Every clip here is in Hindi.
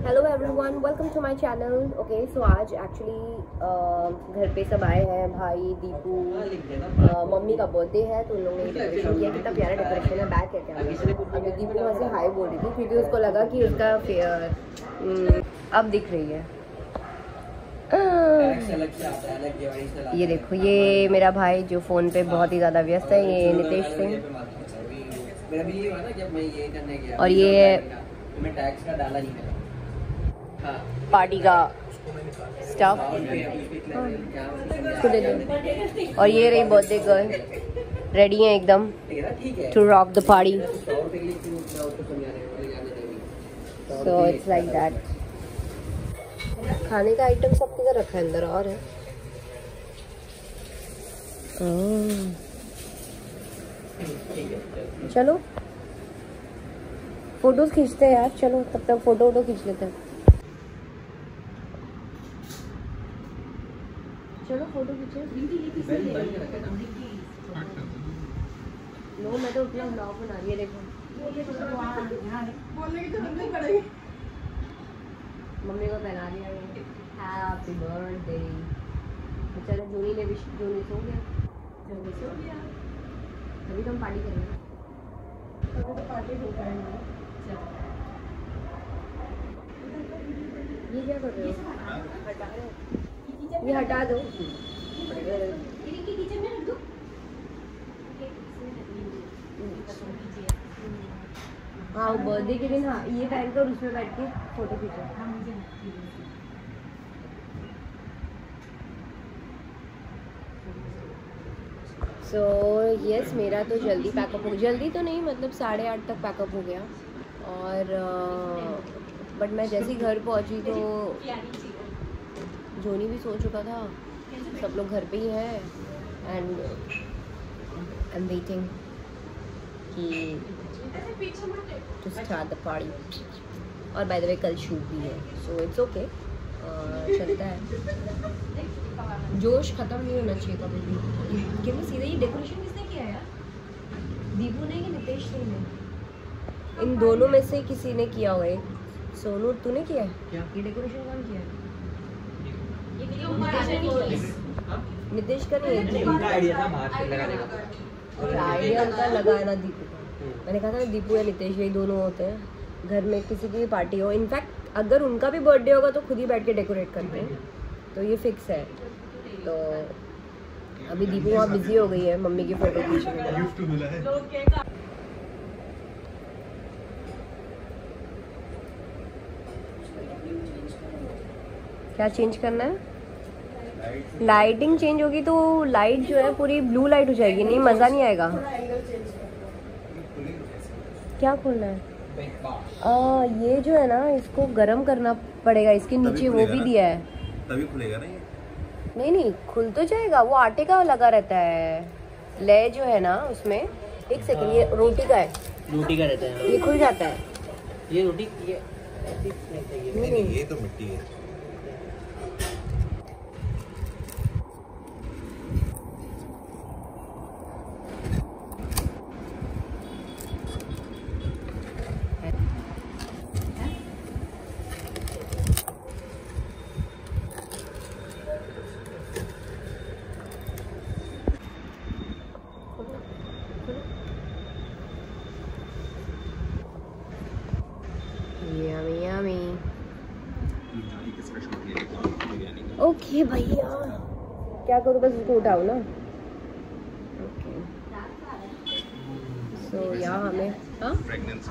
Hello everyone, welcome to my channel. Okay, so आज एक्चुअली घर पे सब आए हैं, भाई, दीपू, मम्मी का बर्थडे है तो उन लोगों ने डेकोरेशन किया। कितना प्यारा डेकोरेशन है। बैक है क्या? अभी दीपू वहाँ से हाई बोल रही थी क्योंकि उसको लगा कि उसका अब दिख रही है। ये देखो, ये मेरा भाई जो फ़ोन पे बहुत ही ज़्यादा व्यस्त है, ये नितेश सिंह। और ये पार्टी का स्टाफ। और ये रही बर्थडे गर्ल, रेडी है एकदम to rock the party. So it's like that. खाने का आइटम सब किधर रखा है? अंदर और है। चलो फोटोज खींचते हैं यार। चलो तब तक फोटो खींच लेते हैं। चलो फोटो खींचे। नो, मैं तो अपना ब्लॉग बना रही है। देखो मम्मी को पहना दिया हैप्पी बर्थडे। बेचारा जूनी ने विश, जूनी सो गया। अभी तो हम पार्टी करेंगे। तो पार्टी होता है। ये क्या कर रहे हो? हटा रहे हो? ये हटा दो। हाँ, बर्थडे के दिन हाँ ये पहन कर उसमें बैठ के फोटो खींचो। सो यस, मेरा तो जल्दी पैकअप हो, जल्दी तो नहीं मतलब 8:30 तक पैकअप हो गया। और बट मैं जैसे ही घर पहुंची तो जोनी भी सो चुका था, सब लोग घर पे ही हैं। एंड आई एम वेटिंग कि टू स्टार्ट द पार्टी। और बाय द वे कल शूट भी है, सो इट्स ओके, चलता है। जोश खत्म नहीं होना चाहिए कभी भी। क्योंकि सीधे ये डेकोरेशन किसने किया यार? दीपू ने कि नितेश सिंह ने? इन दोनों में से किसी ने किया हुआ है। सोनू, तूने किया है क्या? ये डेकोरेशन कौन किया है? नितेश का नहीं है, आइडिया था बाहर से लगाने का। आइडिया उनका लगाना दीपू का। मैंने कहा था दीपू या नितेश, यही दोनों होते हैं घर में किसी की भी पार्टी हो। इनफैक्ट अगर उनका भी बर्थडे होगा तो खुद ही बैठ के डेकोरेट करते हैं, तो ये फिक्स है। तो अभी दीपू वहाँ बिजी हो गई है मम्मी की फोटो खींचने में। क्या चेंज करना है? लाइटिंग चेंज होगी तो लाइट जो है पूरी ब्लू लाइट हो जाएगी। नहीं, मज़ा नहीं आएगा। क्या खोलना है? ये जो है ना, इसको गर्म करना पड़ेगा। इसके नीचे वो भी दिया है, तभी खुलेगा ना ये। नहीं, खुल तो जाएगा। वो आटे का लगा रहता है ले जो है ना उसमें। एक सेकंड, ये रोटी का है। रोटी का रहता है, ये खुल जाता है। ये रोटी नहीं, ये तो मिट्टी है। ओके भैया, क्या करूँ, बस उसको उठाओ ना। ओके, सो यहाँ हमें इसका फ्रेगनेंस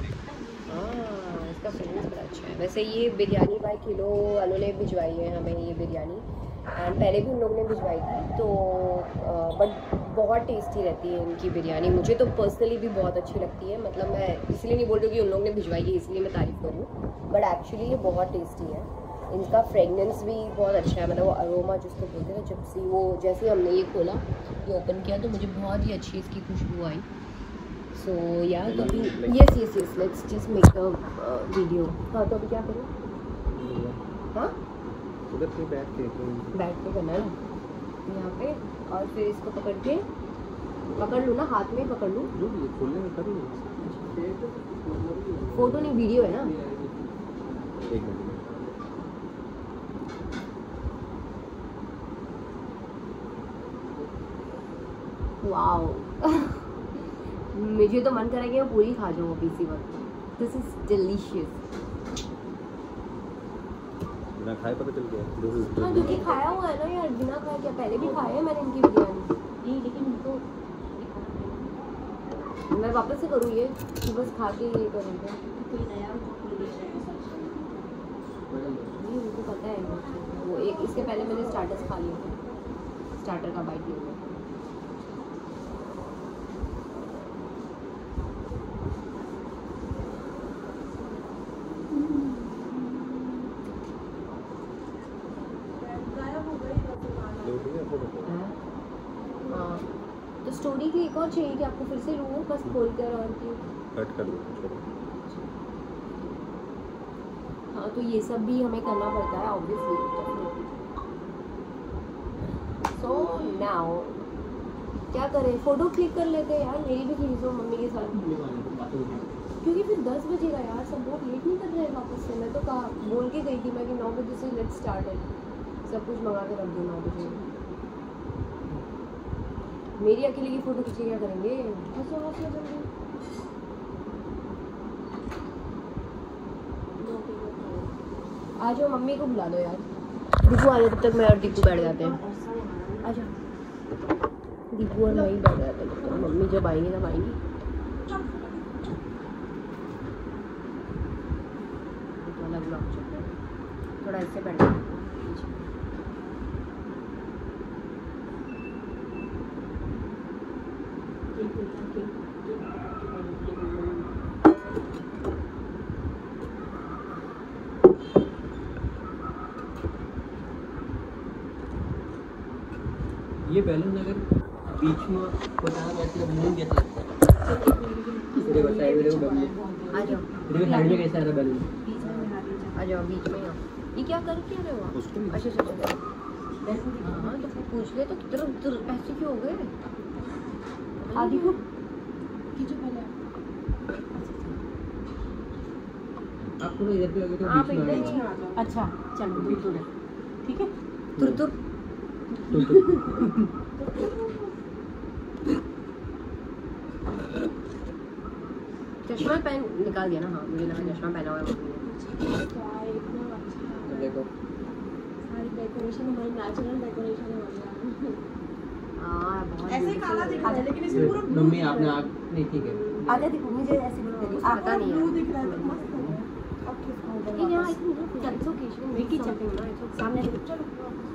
बड़ा अच्छा है। वैसे ये बिरयानी बाय किलो अनु ने भिजवाई है हमें ये बिरयानी। एंड पहले भी उन लोगों ने भिजवाई थी तो बट बहुत टेस्टी रहती है इनकी बिरयानी। मुझे तो पर्सनली भी बहुत अच्छी लगती है। मतलब मैं इसलिए नहीं बोल रही कि उन लोगों ने भिजवाई है इसलिए मैं तारीफ़ करूँ, बट एक्चुअली ये बहुत टेस्टी है। इनका फ्रेगनेंस भी बहुत अच्छा है, मतलब वो अरोमा जिसको बोलते हैं, जब से वो जैसे हमने ये खोला, ये ओपन किया तो मुझे बहुत ही अच्छी इसकी खुशबू आई। सो यार तो अभी yes let's just make a video. हाँ, तो अभी क्या करूँ? हाँ, उधर से बैठ के करना है यहाँ पे। और फिर इसको पकड़ लूँ ना, हाथ में पकड़ लूँ। फोटो नहीं, वीडियो है ना। एक मिनट। वाओ मुझे तो मन कर रहा है कि मैं पूरी खा जाऊँ अभी इसी वक्त। This is delicious. बिना खाए पता चल गया। हाँ क्योंकि खाया हुआ है ना यार, बिना खाए क्या, पहले भी खाया है मैंने इनकी बिरयानी। नहीं लेकिन इनको मैं वापस से करूँ ये कि बस खा के ये करूँगा। कोई नया नहीं, उनको पता है वो एक इसके पहले मैंने स्टार्टर्स खा लिए थे, स्टार्टर का बाइट लिया। हाँ तो स्टोरी की एक और चाहिए कि आपको फिर से लूँ, बस खोल कर और की कट कर दो। हाँ तो ये सब भी हमें करना पड़ता है ऑब्वियसली। सो नाउ क्या करें, फोटो क्लिक कर लेते हैं यार, मेरी भी खींचो मम्मी के साथ, क्योंकि फिर 10 बजेगा यार, सब बहुत लेट नहीं कर रहे हैं वापस से। मैं तो कहा बोल के गई थी मैं कि 9 बजे से लेट्स स्टार्ट है, सब कुछ मंगा के रख दो 9 बजे। मेरी अकेले की फोटो खींचे क्या करेंगे? हंसो हंसो जल्दी। आ जाओ मम्मी को बुला दो यार। दीपू आ जाए तब तक मैं और दीपू बैठ जाते हैं। आ जाओ दीपू और मैं ही बैठ जाते हैं, मम्मी जब आएंगी तब आएंगी। अलग ब्लॉग चल रहा है, थोड़ा इससे बैठ जाओ। ये बैलून अगर बीच में होता है मतलब मून जैसा लगता है। मेरे को साइड में बैलून आ जाओ, मेरे साइड में कैसा है बैलून? आ जाओ बीच में। ये क्या कर क्या रहे हो आप? अच्छा अच्छा अच्छा हाँ तो फिर पूछ ले तो किधर ऐसे क्यों हो गए? आदि को खींचो पहले आपको ना इधर पे लगे तो आप बीच में इधर आएगा। ही आ जाओ। अच्छा चलो तुर ठीक है, तुर चश्मा पहन निकाल दिया ना? हाँ मुझे लगा चश्मा पहना हुआ है मम्मी ने। देखो सारी डेकोरेशन हमारी नेचुरल डेकोरेशन है। हाँ बहुत ऐसे काला दिख रहा है लेकिन इसमें पूरा ब्लू मम्मी आपने आग नहीं ठीक है। आगे देखो मुझे ऐसे भी करी आपको पता नहीं ब्लू है। दिख रहा है तो मस्त है। अब किस लेकिन यहाँ इतनी इट्स ओके विकी चलते हैं ना, इट्स ओके सामने देखो। चलो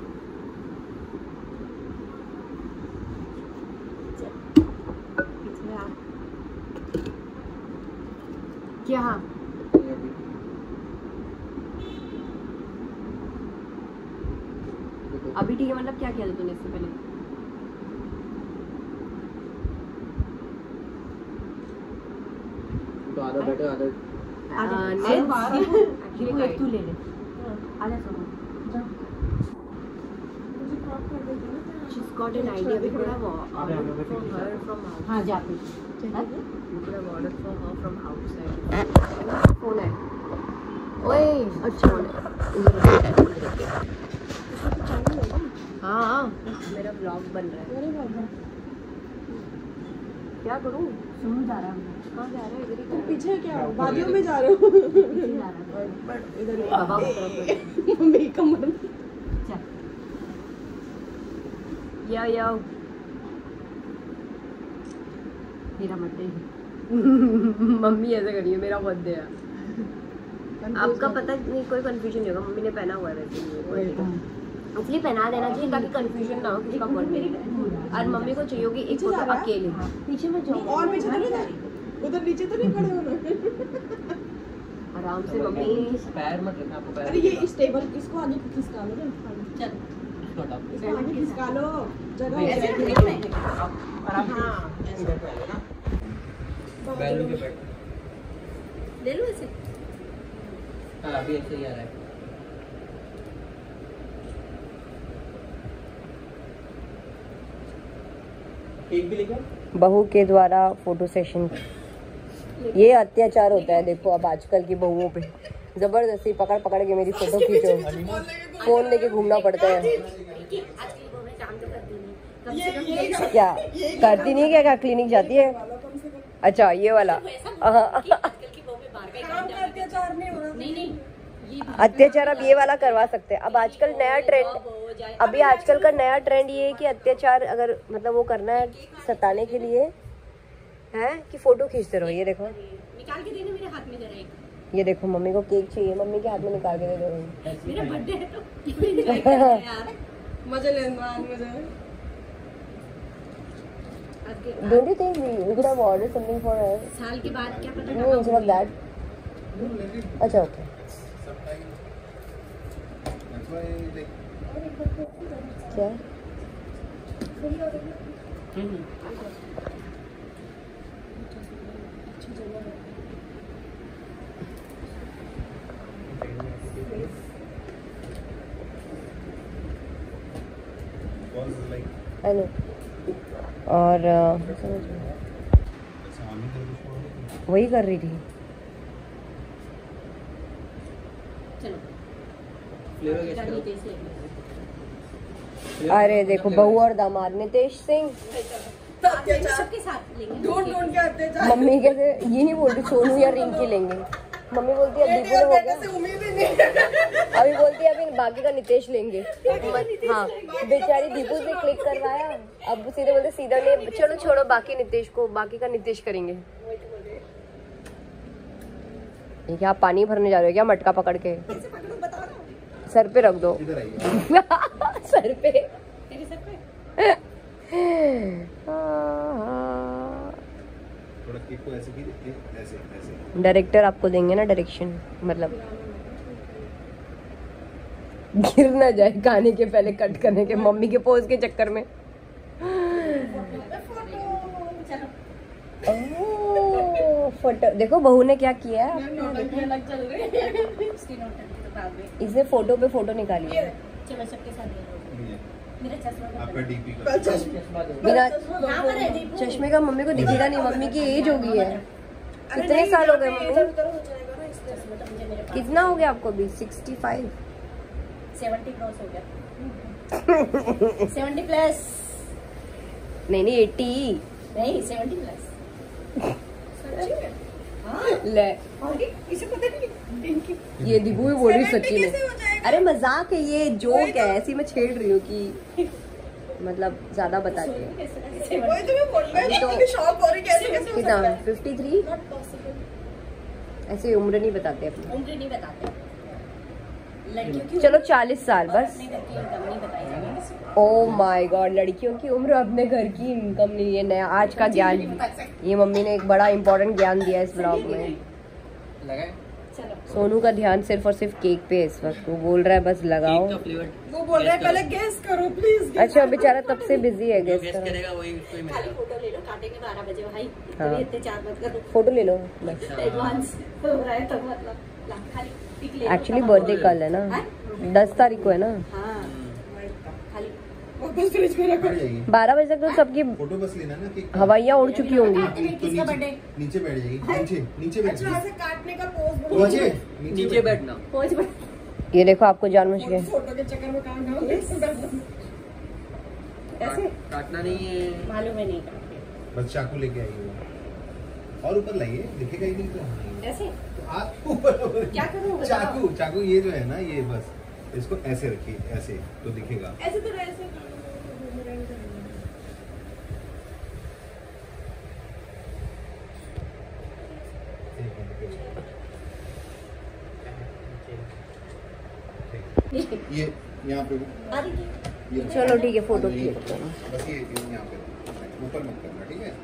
पीछे आ क्या? अभी ठीक है, मतलब क्या किया था तूने इससे पहले? तो आधा बेटर आधा एक्चुअली तू ले ले। आजा सुनो, मुझे क्रॉप कर देते ना। she's got an idea. We could have ordered for her from outside. हाँ जा पे। We could have ordered for her from outside. Phone है। ओए अच्छा फोन है। हाँ मेरा ब्लॉग बन रहा है। अरे बाबा क्या करूँ? सुन जा रहा हूँ। कहाँ जा रहा है? इधर ही तुम पीछे क्या हो? वादियों में जा रहे हो? इधर ही बाबा की तरफ। मम्मी कमर में। चल या मेरा बर्थडे मम्मी ऐसे करी है, मेरा बर्थडे है। आपका पता नहीं, कोई कंफ्यूजन नहीं होगा, मम्मी ने पहना हुआ है वैसे इसलिए पहना देना चाहिए ताकि कंफ्यूजन ना हो किसका बर्थडे। और मम्मी को चाहिए होगी एक फोटो अकेले। पीछे में जाओ और पीछे तो नहीं जाए, उधर नीचे तो नहीं खड़े होना। आराम से मम्मी। पैर मत रखना, आपको पैर अरे ये इस टेबल इसको आगे खिसका लो ना। चल इसको हटाओ। इसको आगे खिसका लो, जगह हो ऐसे जाएगी। आराम से इधर पे आ जाना बैलून के बैठ। ले लो ऐसे। हाँ अभी ऐसे ही आ रहा है। केक भी लेकर बहू के द्वारा फोटो सेशन, ये अत्याचार होता है देखो अब आजकल की बहुओं पे। जबरदस्ती पकड़ पकड़ के मेरी फोटो खींचो, फोन लेके घूमना पड़ता है। क्या करती नहीं, क्या क्लिनिक जाती है? अच्छा ये वाला अत्याचार अब ये वाला करवा सकते हैं। अब आजकल नया ट्रेंड, अभी आजकल का नया ट्रेंड ये है कि अत्याचार अगर मतलब वो करना है सताने के लिए है कि फोटो खींचते रहो। ये देखो निकाल के देना मेरे हाथ में जरा एक। ये देखो मम्मी को केक चाहिए, मम्मी के हाथ में निकाल के दे दो। मेरा बर्थडे है तो मजे लेना मुझे। Don't you think we could have ordered something for her? साल के बाद क्या पता। No, instead of that. अच्छा ओके। क्या? I know. और वही कर रही थी। अरे देखो बहू और दामाद नितेश सिंह सबके साथ लेंगे। ढूंढ के आते जा। मम्मी कैसे ये नहीं बोलती सोनू या रिंकी लेंगे, मम्मी बोलती है अब दीपू हो गया, उम्मीद ही नहीं। अभी बोलती है अभी बाकी का नितेश लेंगे। हाँ बेचारी दीपू से क्लिक करवाया, अब सीधे बोलते सीधा नहीं, चलो छोड़ो बाकी नितेश को, बाकी का नितेश करेंगे। ये क्या आप पानी भरने जा रहे हो क्या मटका पकड़ के? सर पे रख दो सर पे तेरे सर पे थोड़ा केक को ऐसे कीजिए, ऐसे ऐसे। डायरेक्टर आपको देंगे ना डायरेक्शन, मतलब गिर ना जाए खाने के पहले कट करने के, मम्मी के पोज के चक्कर में। फोटो देखो बहू ने क्या किया है, इसने फोटो पे फोटो निकाली है। चलो सबके साथ ले लो। मेरा चश्मा आपका डीपी का बिना चश्मे का मम्मी को दिखेगा नहीं, मम्मी की एज हो गई है। कितने साल हो गए मम्मी? कितना हो गया आपको अभी? 65? 70 क्रॉस हो गया। 70 प्लस नहीं 80 नहीं 70 प्लस। ले इसे पता नहीं ये दिबू भी बोल रही सच्ची में। अरे मजाक है, ये जोक है, ऐसी मैं छेड़ रही हूँ कि मतलब ज्यादा बताती है। वही तो मैं बोल रही हूँ, मुझे शॉक हो रही कैसे कैसे हो कितना? सकता है? 53? Not possible. ऐसे उम्र नहीं बताते अपनी। उम्र नहीं बताते लड़कियों की। चलो 40 साल बस। अपने घर की इनकम नहीं बताई जाती किसी को। ओ माय गॉड, लड़कियों की उम्र अपने घर की इनकम नहीं है। नया आज का ज्ञान, ये मम्मी ने एक बड़ा इंपॉर्टेंट ज्ञान दिया इस ब्लॉग में। चलो सोनू का ध्यान सिर्फ और सिर्फ केक पे है इस वक्त, वो बोल रहा है बस लगाओ। वो बोल रहा है पहले गेस करो प्लीज। अच्छा बेचारा तब से बिजी है, गेस करो। करेगा वही उसको ही खाली मिलेगा। फोटो ले लो, काटेंगे 12 बजे भाई। हाँ। इतने चार मत करो, फोटो ले लो बस। एडवांस हो रहा है तो मतलब ला, खाली पिक ले लो। एक्चुअली बर्थडे कल है ना, 10 तारीख को है ना। हाँ खाली वापस फ्रिज में रखो। 12 बजे तक तो सबकी फोटो बस लेना ना कि हवाइयाँ उड़ चुकी होंगी। तो किसका बर्थडे? नीचे बैठ जाएगी, नीचे नीचे बैठ अच्छा ऐसे काटने का पोज जाएगी। बोलो। नीचे बैठना। पहुंच बट ये देखो आपको जान बच गए। फोटो के चक्कर में काम करो। ऐसे काटना नहीं है। मालूम है नहीं काटते। बस चाकू लेके आई हो और ऊपर लाइए, दिखेगा ही नहीं तो। ऐसे आप ऊपर क्या करूं बताओ? चाकू चाकू ये जो है ना, ये बस इसको ऐसे रखिए, ऐसे तो दिखेगा। ऐसे तो ऐसे ये यहाँ पे आ रही है। ये चलो ठीक है, फोटो ये क्लिक करो। बस ये यहाँ पे ऊपर मत करना, ठीक है?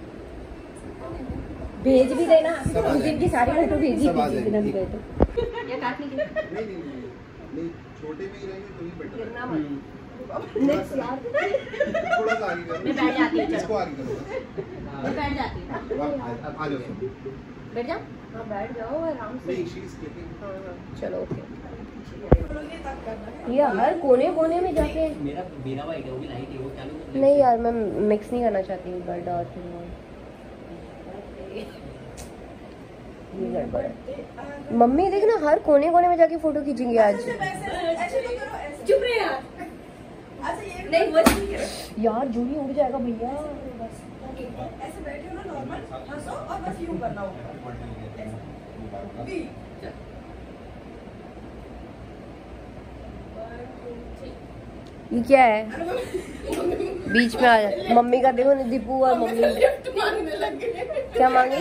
भेज भी देना, सब आ उस दिन की सारी फोटो भेजी सब आ थी जिस दिन हम गए थे। या काटने के लिए नहीं नहीं नहीं नहीं, छोटे में ही रहेंगे तो ही बेटर है। गिरना मत। नेक्स्ट थोड़ा सा आगे करो। मैं बैठ जाती हूँ, चलो। इसको आगे करो। मैं बैठ जाती हूँ। आ जाओ। बैठ जाओ। हाँ बैठ जाओ आराम से। नहीं, शी इज क्लिकिंग। हाँ हाँ चलो ओके। ये हर कोने कोने में जाके मेरा वाइट है, वो भी लाइट है, वो चालू कर। नहीं यार मैं मिक्स नहीं करना चाहती बट और ये गड़बड़ है। मम्मी देख ना हर कोने कोने में जाके फोटो खींचेंगे आज। ऐसे तो करो, ऐसे। चुप रहे यार। अच्छा ये नहीं वो नहीं करो। यार जूही उड़ जाएगा भैया। ऐसे बैठे हो ना नॉर्मल, हंसो और बस यूं करना होगा। ये क्या है? बीच में आ जा। मम्मी का देखो ना, दीपू और मम्मी मांगने लग गए। क्या मांगे?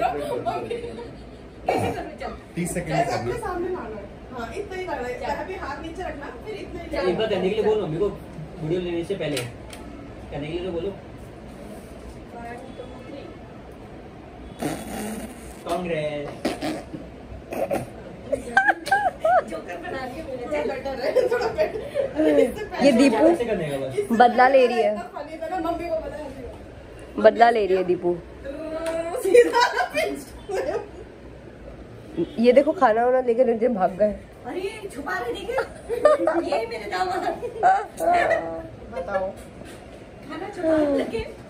30 सेकंड ऐसे करना। अपने सामने लाना है। हाँ इतना ही करना है। अभी हाथ नीचे रखना, फिर इतना ही एक बार करने के लिए बोलो मम्मी को, वीडियो लेने से पहले करने के लिए तो बोलो। कांग्रेस। जोकर बना के मेरे बेटर है, थोड़ा बेटर। ये दीपू ऐसे करने का बस। बदला ले रही है। फनी था ना, मम्मी को पता है। बदला ले रही है दीपू। सीधा पिंच। ये देखो खाना वाना लेकर नीचे भाग गए। अरे छुपा रहे देखे ये मेरे दामाद बताओ। खाना छुपा लगे